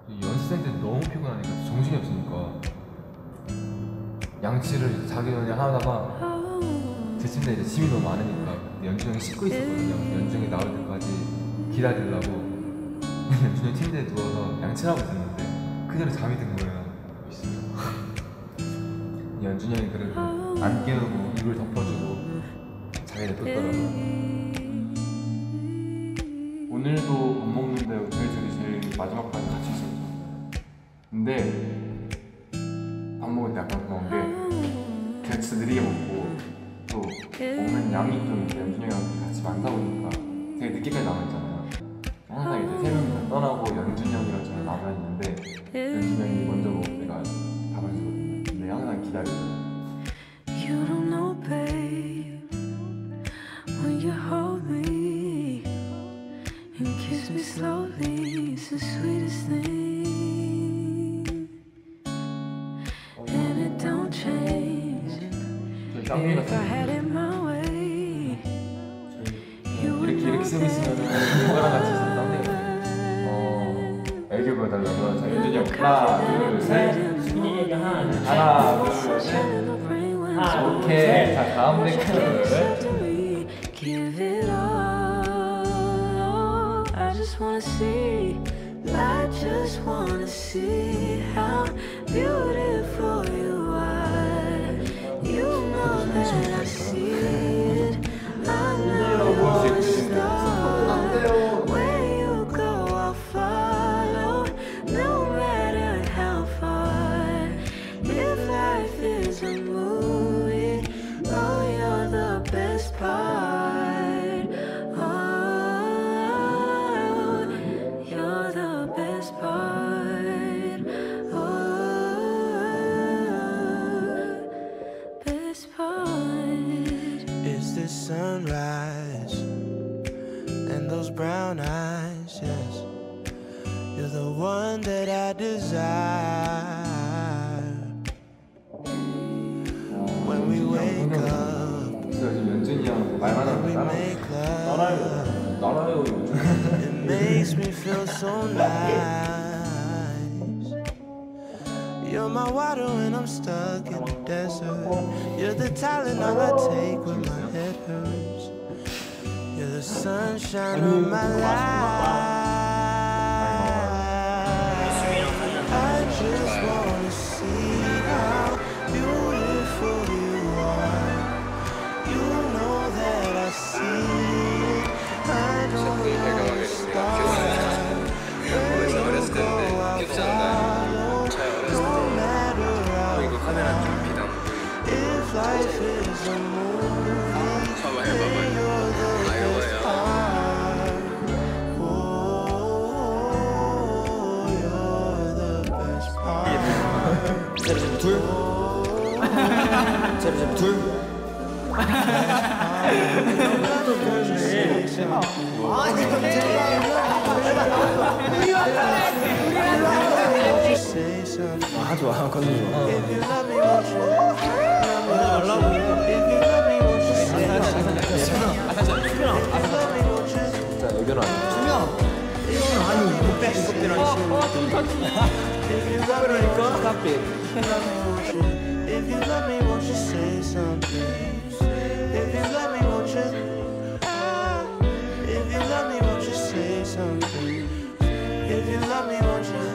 연습생 때 너무 피곤하니까 정신이 없으니까 양치를 자기 전에 하다가 제 침대에 이제 짐이 너무 많으니까 연준이 형이 씻고 있었거든요. 연준이 형이 나올 때까지 기다리려고 연준이 형 침대에 누워서 양치를 하고 있었는데 그대로 잠이 든 거예요. 연준이 형이 그래도 안 깨우고 이불 덮어주고 자기 냅뒀더라고요. 오늘도 밥 먹는데 저희 둘이 제일 마지막까지 같이 있었죠. 근데 밥 먹을 때 약간 그런 게 그냥 진짜 느리게 먹고 또 먹는 양이 좀 연준이 형이랑 같이 많다 보니까 되게 늦게까지 남아있잖아요. 항상 이제 세 명이 다 떠나고 연준이 형이랑 저랑 남아있는데 연준이 형이 먼저 먹고 내가 밥을 주거든요. 근데 항상 기다려줘요. You don't know, babe, when you hold me and kiss me slowly, it's the sweetest thing, and it don't change. If I had it my way, you would 이렇게 know 쓰고 있으면 누구랑 같이 있으면 땀내요. 애교 보여달라고요. 자, 연준이 형 하나, 둘, 셋. 수빈이 하나, 둘, 셋. 오케이. 자, 다음 댓글. give it all. I just wanna see. I just wanna see how beautiful you are. You know that I see it. I know you're a star. Where you go, I'll follow. No matter how far. If life is a movie, oh, you're the best part. Oh, you're the best part. Oh, best part. It's the sunrise and those brown eyes, yes. You're the one that I desire. When we wake up, 지금 연준이 형 말만 when 하면 we 따라. make love, 나라요. it makes me feel so nice. You're my water when I'm stuck in the desert. You're the Tylenol I take when my head hurts. You're the sunshine of my life. I just wanna see how beautiful you are. You know that I see it. I know you're a star. Where you go, I'll follow. No matter how far. If life is a movie, then you're the best part. Oh, you're the best part. 둘. 제비 둘. Say something. 아 좋아, 건우 좋아. If you love me, won't you? If you love me, won't you say something? If you love me, won't you? 진짜 애교는 아니에요. 아니 이거 빼라니. If you love me, won't you? If you love me, won't you say something? If you love me, won't you? If you love me, won't you say something? If you love me, won't you?